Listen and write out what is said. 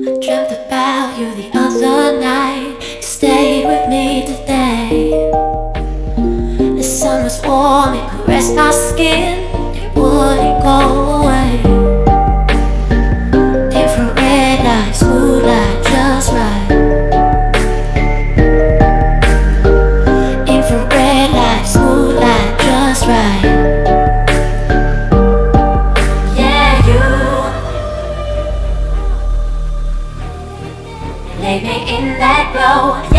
I dreamt about you the other night. You stayed with me today. The sun was warm, it caressed my skin. It wouldn't go away. Infrared light, smooth light, just right. Infrared light, smooth light, just right. Lay me in that glow.